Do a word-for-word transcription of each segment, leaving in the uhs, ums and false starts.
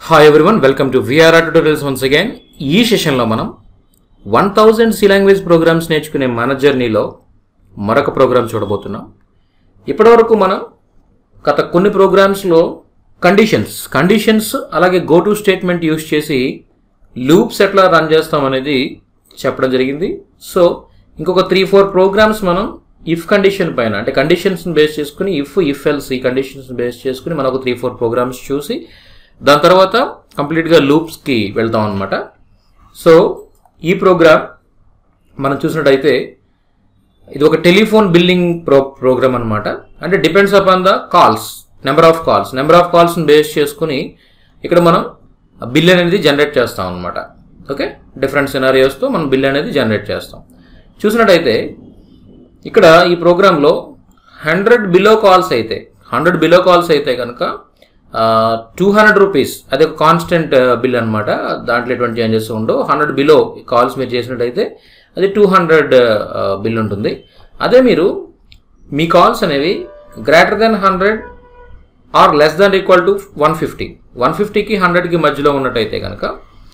Hi everyone, welcome to V R R tutorials once again. ఈ session లో మనం one thousand C language programs నేర్చుకునే మన జర్నీలో మరొక ప్రోగ్రామ్ చూడబోతున్నాం. ఇప్పటివరకు మనం గత కొన్ని ప్రోగ్రామ్స్ లో కండిషన్స్ కండిషన్స్ అలాగే గో టు స్టేట్మెంట్ యూస్ చేసి లూప్స్ ఎట్లా రన్ చేస్తాం అనేది చెప్పడం జరిగింది. సో ఇంకొక త్రీ ఫోర్ ప్రోగ్రామ్స్ మనం ఇఫ్ కండిషన్ పైన అంటే కండిషన్స్ బేస్ చేసుకుని ఇఫ్ ఇఫ్ ఎల్స్ ఈ కండిషన్స్ బేస్ చేసుకుని మనం ఒక త్రీ ఫోర్ ప్రోగ్రామ్స్ చూసి దాని తర్వాత కంప్లీట్గా లూప్స్కి వెళ్తాం అనమాట. సో ఈ ప్రోగ్రామ్ మనం చూసినట్టయితే ఇది ఒక టెలిఫోన్ బిల్లింగ్ ప్రో ప్రోగ్రామ్ అనమాట. అంటే depends upon the calls, number of calls number of కాల్స్ని బేస్ చేసుకుని ఇక్కడ మనం బిల్ అనేది జనరేట్ చేస్తాం అనమాట. ఓకే, డిఫరెంట్ సినారియోస్తో మనం బిల్ అనేది జనరేట్ చేస్తాం. చూసినట్టయితే ఇక్కడ ఈ ప్రోగ్రాంలో హండ్రెడ్ బిలో కాల్స్ అయితే హండ్రెడ్ బిలో కాల్స్ అయితే కనుక టూ హండ్రెడ్ రూపీస్ అది ఒక కాన్స్టెంట్ బిల్ అనమాట. దాంట్లో ఎటువంటి చేంజెస్ ఉండవు. హండ్రెడ్ బిలో కాల్స్ మీరు చేసినట్టయితే అది టూ హండ్రెడ్ బిల్ ఉంటుంది. అదే మీరు మీ కాల్స్ అనేవి greater than hundred or less than equal to one fifty one ఫిఫ్టీకి హండ్రెడ్కి మధ్యలో ఉన్నట్టయితే కనుక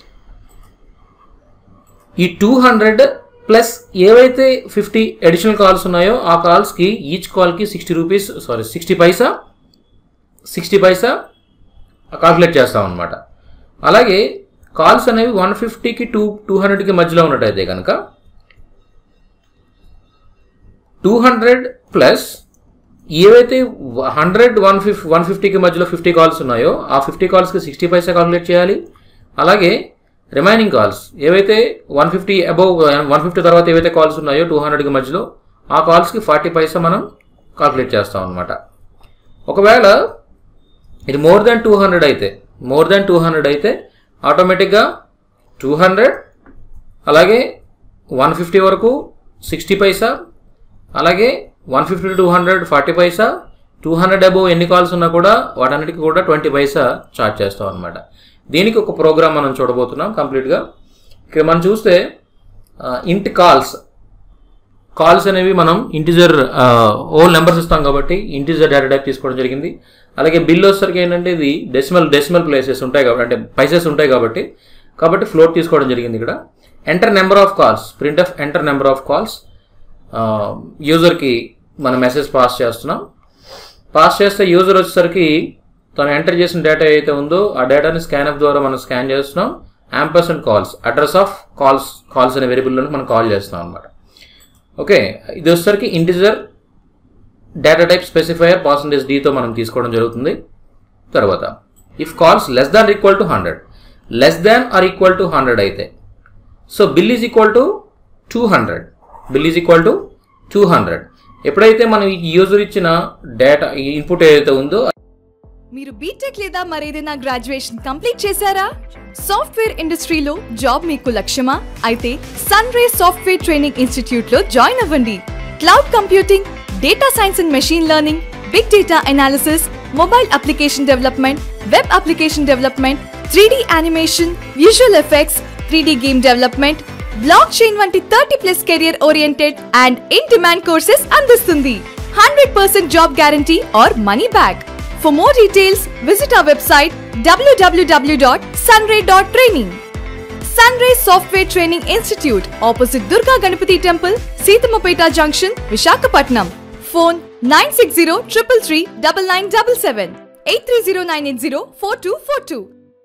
ఈ టూ హండ్రెడ్ ప్లస్ ఏవైతే ఫిఫ్టీ అడిషనల్ కాల్స్ ఉన్నాయో ఆ కాల్స్కి ఈచ్ కాల్కి sixty rupees sorry sixty paisa sixty paisa calculate చేస్తాం అనమాట. అలాగే కాల్స్ అనేవి వన్ ఫిఫ్టీకి టూ టూ హండ్రెడ్కి మధ్యలో ఉన్నట్టయితే కనుక టూ హండ్రెడ్ ప్లస్ ఏవైతే హండ్రెడ్ వన్ ఫిఫ్ వన్ ఫిఫ్టీకి మధ్యలో ఫిఫ్టీ కాల్స్ ఉన్నాయో ఆ ఫిఫ్టీ కాల్స్కి సిక్స్టీ పైసా కాల్కులేట్ చేయాలి. అలాగే రిమైనింగ్ కాల్స్ ఏవైతే one fifty above one fifty తర్వాత ఏవైతే కాల్స్ ఉన్నాయో టూ హండ్రెడ్కి మధ్యలో ఆ కాల్స్కి ఫార్టీ పైసా మనం కాల్కులేట్ చేస్తాం అనమాట. ఒకవేళ ఇది మోర్ దాన్ టూ హండ్రెడ్ అయితే మోర్ దాన్ టూ హండ్రెడ్ అయితే ఆటోమేటిక్గా టూ హండ్రెడ్ అలాగే వన్ ఫిఫ్టీ వరకు సిక్స్టీ పైసా అలాగే one fifty to two hundred forty paisa two hundred above ఎన్ని కాల్స్ ఉన్నా కూడా వాటన్నిటికీ కూడా ట్వంటీ పైసా ఛార్జ్ చేస్తాం అనమాట. దీనికి ఒక ప్రోగ్రామ్ మనం చూడబోతున్నాం కంప్లీట్గా. ఇక్కడ మనం చూస్తే ఇంట్ కాల్స్ కాల్స్ అనేవి మనం ఇంటిజర్ ఓల్ నెంబర్స్ ఇస్తాం కాబట్టి ఇంటిజర్ డేటా టైప్ తీసుకోవడం జరిగింది. అలాగే బిల్ వచ్చేసరికి ఏంటంటే ఇది డెసిమల్ డెసిమల్ ప్లేసెస్ ఉంటాయి కాబట్టి అంటే పైసెస్ ఉంటాయి కాబట్టి కాబట్టి ఫ్లోట్ తీసుకోవడం జరిగింది. ఇక్కడ enter number of calls print of enter number of calls యూజర్కి మనం మెసేజ్ పాస్ చేస్తున్నాం. పాస్ చేస్తే యూజర్ వచ్చేసరికి తను ఎంటర్ చేసిన డేటా ఏదైతే ఉందో ఆ డేటాని స్కాన్ ఆఫ్ ద్వారా మనం స్కాన్ చేస్తున్నాం. Ampersand calls address of calls calls అనే వేరియబుల్లోకి మనం కాల్ చేస్తున్నాం అనమాట. ఓకే, ఇది వచ్చేసరికి integer data type specifier percentage డీతో మనం తీసుకోవడం జరుగుతుంది. తర్వాత if calls less than equal to hundred less than or equal to hundred అయితే so bill is equal to two hundred bill is equal to two hundred ఎప్పుడైతే మనం ఈ user ఇచ్చిన డేటా ఇన్పుట్ ఏదైతే ఉందో మీరు బీటెక్ లేదా మరేదైనా గ్రాడ్యుయేషన్ కంప్లీట్ చేశారా? సాఫ్ట్వేర్ ఇండస్ట్రీలో జాబ్ మీకు లక్ష్యమా? అయితే Sun Ray software training institute లో జాయిన్ అవ్వండి. Cloud computing, data science and machine learning, big data analysis, mobile application development, web application development, three D animation, visual effects, three D game development, blockchain వంటి thirty plus career oriented and in demand courses అందిస్తుంది. Hundred percent job guarantee or money back. For more details, visit our website w w w dot sunray dot training. Sunray Software Training Institute, opposite Durga Ganapati Temple, Seethamapeta Junction, Visakhapatnam. Phone nine six zero three three three nine nine seven seven eight three zero nine eight zero four two four two.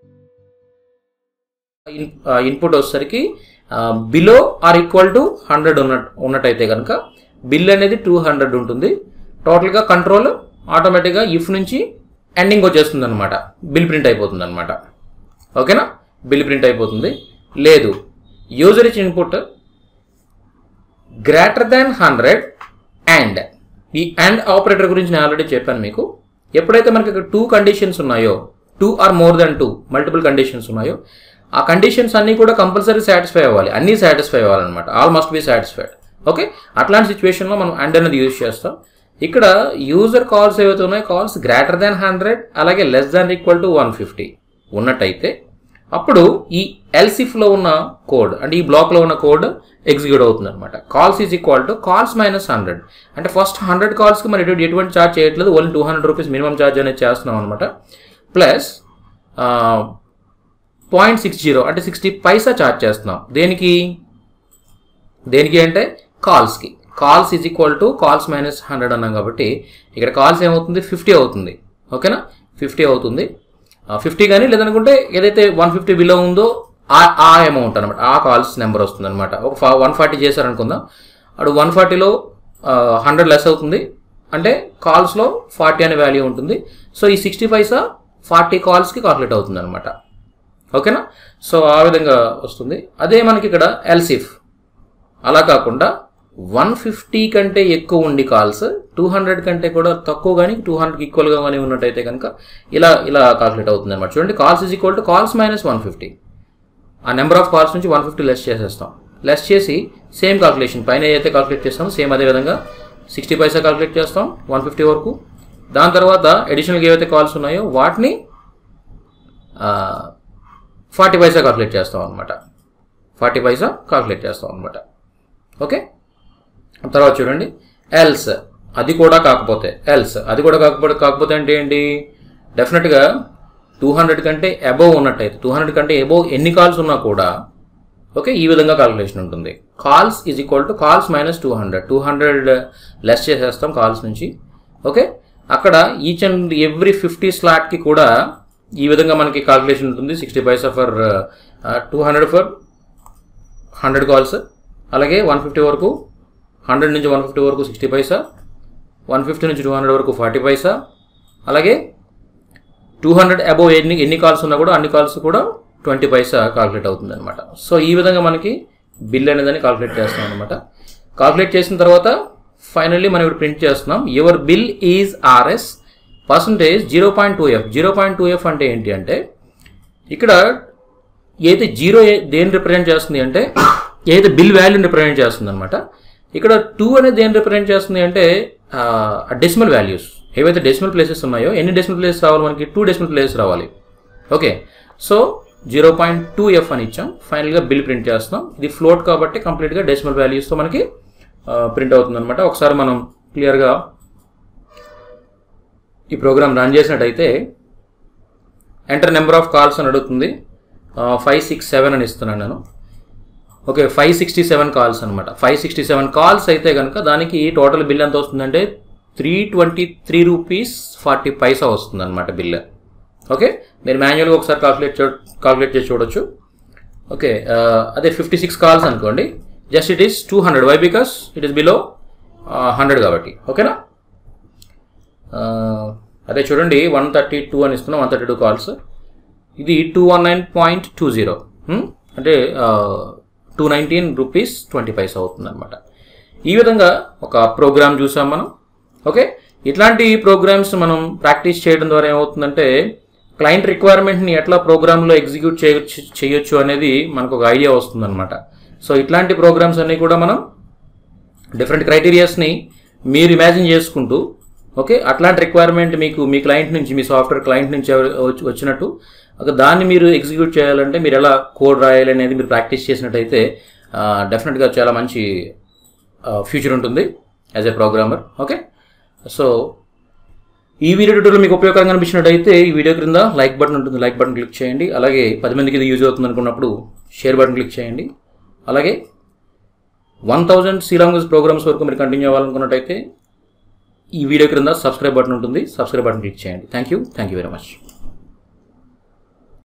Input వచ్చేసరికి below or equal to hundred ఉన్న ఉన్నట్టయితే కనుక bill అనేది two hundred ఉంటుంది. టోటల్గా control ఆటోమేటిక్గా if నుంచి ending వచ్చేస్తుంది అనమాట. బిల్ ప్రింట్ అయిపోతుంది అనమాట. ఓకేనా, బిల్ ప్రింట్ అయిపోతుంది. లేదు యూజర్ ఇచ్చిన input greater than hundred and ఈ అండ్ ఆపరేటర్ గురించి నేను ఆల్రెడీ చెప్పాను మీకు. ఎప్పుడైతే మనకి ఇక్కడ టూ కండిషన్స్ ఉన్నాయో two or more than two multiple conditions ఉన్నాయో ఆ కండిషన్స్ అన్నీ కూడా కంపల్సరీ సాటిస్ఫై అవ్వాలి. అన్నీ సాటిస్ఫై అవ్వాలన్నమాట. All must be satisfied. Okay, అట్లాంటి సిచ్యువేషన్లో మనం అండ్ అనేది యూజ్ చేస్తాం. ఇక్కడ యూజర్ కాల్స్ ఏవైతే ఉన్నాయో కాల్స్ గ్రేటర్ దాన్ హండ్రెడ్ అలాగే less than equal to one fifty ఉన్నట్టయితే అప్పుడు ఈ ఎల్సిఫ్లో ఉన్న కోడ్ అంటే ఈ బ్లాక్లో ఉన్న కోడ్ ఎగ్జిక్యూట్ అవుతుంది అనమాట. Calls is equal to calls minus hundred అంటే ఫస్ట్ హండ్రెడ్ కాల్స్కి మరి ఎటువంటి ఛార్జ్ చేయట్లేదు, only two hundred rupees minimum charge అనేది చేస్తున్నాం అనమాట. ప్లస్ పాయింట్ సిక్స్ జీరో అంటే సిక్స్టీ పైసా ఛార్జ్ చేస్తున్నాం. దేనికి దేనికి అంటే కాల్స్కి. Calls is equal to calls minus hundred అన్నాం కాబట్టి ఇక్కడ కాల్స్ ఏమవుతుంది ఫిఫ్టీ అవుతుంది. ఓకేనా, ఫిఫ్టీ అవుతుంది. ఫిఫ్టీ కానీ లేదనుకుంటే ఏదైతే వన్ ఫిఫ్టీ బిలో ఉందో ఆ ఆ అమౌంట్ అనమాట, ఆ కాల్స్ నెంబర్ వస్తుంది అనమాట. ఒక వన్ ఫార్టీ చేశారనుకుందాం, అటు వన్ ఫార్టీలో హండ్రెడ్ లెస్ అవుతుంది అంటే కాల్స్లో ఫార్టీ అనే వాల్యూ ఉంటుంది. సో ఈ సిక్స్టీ పైసా ఫార్టీ కాల్స్కి కాల్కులేట్ అవుతుంది అనమాట. ఓకేనా, సో ఆ విధంగా వస్తుంది. అదే మనకి ఇక్కడ ఎల్సిఫ్ అలా కాకుండా వన్ ఫిఫ్టీ కంటే ఎక్కువ ఉండి కాల్స్ టూ హండ్రెడ్ కంటే కూడా తక్కువ కానీ టూ హండ్రెడ్కి ఈక్వల్గా కానీ ఉన్నట్టయితే కనుక ఇలా ఇలా కాల్కులేట్ అవుతుంది అనమాట. చూడండి, calls is equal to calls minus one fifty. ఆ నెంబర్ ఆఫ్ కాల్స్ నుంచి వన్ ఫిఫ్టీ లెస్ చేసేస్తాం. లెస్ చేసి సేమ్ కాల్కులేషన్ పైన ఏదైతే కాల్కులేట్ చేస్తామో సేమ్ అదే విధంగా సిక్స్టీ పైసా కాల్కులేట్ చేస్తాం వన్ ఫిఫ్టీ వరకు. దాని తర్వాత అడిషనల్గా ఏవైతే కాల్స్ ఉన్నాయో వాటిని ఫార్టీ పైసా కాల్కులేట్ చేస్తాం అనమాట. ఫార్టీ పైసా కాల్కులేట్ చేస్తాం అనమాట. ఓకే, తర్వాత చూడండి ఎల్స్, అది కూడా కాకపోతే ఎల్స్ అది కూడా కాకపోతే కాకపోతే అంటే ఏంటి, డెఫినెట్గా టూ హండ్రెడ్ కంటే అబోవ్ ఉన్నట్టయితే టూ హండ్రెడ్ కంటే అబోవ్ ఎన్ని కాల్స్ ఉన్నా కూడా ఓకే ఈ విధంగా కాల్కులేషన్ ఉంటుంది. Calls is equal to calls minus two hundred two hundred less చేసేస్తాం కాల్స్ నుంచి. ఓకే, అక్కడ ఈచ్ అండ్ ఎవ్రీ ఫిఫ్టీ స్లాట్కి కూడా ఈ విధంగా మనకి కాల్కులేషన్ ఉంటుంది. Sixty paisa for two hundred for hundred calls, అలాగే వన్ ఫిఫ్టీ వరకు హండ్రెడ్ నుంచి వన్ ఫిఫ్టీ వరకు సిక్స్టీ పైసా, వన్ ఫిఫ్టీ నుంచి టూ హండ్రెడ్ వరకు ఫార్టీ పైసా, అలాగే టూ హండ్రెడ్ అబోవ్ ఎన్ని ఎన్ని కాల్స్ ఉన్నా కూడా అన్ని కాల్స్ కూడా ట్వంటీ పైసా కాల్కులేట్ అవుతుంది అనమాట. సో ఈ విధంగా మనకి బిల్ అనేదాన్ని కాల్కులేట్ చేస్తాం అనమాట. కాల్కులేట్ చేసిన తర్వాత ఫైనల్లీ మనం ఇప్పుడు ప్రింట్ చేస్తున్నాం. Your bill is RS percentage zero point two F. Zero point two F అంటే ఏంటి అంటే ఇక్కడ ఏదైతే జీరో దేని రిప్రజెంట్ చేస్తుంది అంటే ఏదైతే బిల్ వాల్యూని రిప్రజెంట్ చేస్తుంది అనమాట. ఇక్కడ టూ అనేది దేని రిప్రజెంట్ చేస్తుంది అంటే డెసిమల్ వాల్యూస్ ఏవైతే డెసిమల్ ప్లేసెస్ ఉన్నాయో ఎన్ని డెసిమల్ ప్లేసెస్ రావాలి మనకి, టూ డెసిమల్ ప్లేసెస్ రావాలి. Okay, so zero point two F అని ఇచ్చాం. ఫైనల్గా బిల్ ప్రింట్ చేస్తున్నాం. ఇది ఫ్లోట్ కాబట్టి కంప్లీట్గా డెసిమల్ వాల్యూస్తో మనకి ప్రింట్ అవుతుంది అనమాట. ఒకసారి మనం క్లియర్గా ఈ ప్రోగ్రామ్ రన్ చేసినట్టయితే ఎంటర్ నెంబర్ ఆఫ్ కాల్స్ అని అడుగుతుంది. ఫైవ్ సిక్స్ సెవెన్ అని ఇస్తున్నాను నేను. Okay, five sixty seven calls అనమాట. ఫైవ్ సిక్స్టీ సెవెన్ కాల్స్ అయితే కనుక దానికి టోటల్ బిల్ ఎంత వస్తుందంటే three twenty three rupees forty paisa వస్తుంది అనమాట బిల్. ఓకే, మీరు మాన్యువల్గా ఒకసారి కాల్కులేట్ కాల్కులేట్ చేసి చూడొచ్చు. ఓకే, అదే ఫిఫ్టీ సిక్స్ కాల్స్ అనుకోండి, just it is two hundred. Why because it is below hundred కాబట్టి. ఓకేనా, అదే చూడండి వన్ థర్టీ టూ అని ఇస్తున్నాం, వన్ థర్టీ టూ కాల్స్. ఇది two one nine point two zero అంటే two nineteen rupees twenty paisa అవుతుంది అనమాట. ఈ విధంగా ఒక ప్రోగ్రామ్ చూసాం మనం. ఓకే, ఇట్లాంటి ప్రోగ్రామ్స్ మనం ప్రాక్టీస్ చేయడం ద్వారా ఏమవుతుందంటే క్లయింట్ రిక్వైర్మెంట్ని ఎట్లా ప్రోగ్రాంలో ఎగ్జిక్యూట్ చేయొచ్చు చేయొచ్చు అనేది మనకు ఒక ఐడియా వస్తుంది అనమాట. సో ఇట్లాంటి ప్రోగ్రామ్స్ అన్నీ కూడా మనం డిఫరెంట్ క్రైటీరియాస్ని మీరు ఇమాజిన్ చేసుకుంటూ ఓకే అట్లాంటి రిక్వైర్మెంట్ మీకు మీ క్లయింట్ నుంచి మీ సాఫ్ట్వేర్ క్లయింట్ నుంచి వచ్చినట్టు దాన్ని మీరు ఎగ్జిక్యూట్ చేయాలంటే మీరు ఎలా కోడ్ రాయాలి అనేది మీరు ప్రాక్టీస్ చేసినట్టయితే డెఫినెట్గా చాలా మంచి ఫ్యూచర్ ఉంటుంది as a programmer. Okay, so ఈ వీడియో ట్యూటోరియల్ మీకు ఉపయోగకరంగా అనిపించినట్టయితే ఈ వీడియో క్రింద లైక్ బటన్ ఉంటుంది, లైక్ బటన్ క్లిక్ చేయండి. అలాగే పది మందికి ఇది యూజ్ అవుతుంది అనుకున్నప్పుడు షేర్ బటన్ క్లిక్ చేయండి. అలాగే one thousand C language programs వరకు మీరు కంటిన్యూ అవ్వాలనుకున్నట్టయితే ఈ వీడియో క్రింద సబ్స్క్రైబ్ బటన్ ఉంటుంది, సబ్స్క్రైబ్ బటన్ క్లిక్ చేయండి. Thank you thank you very much.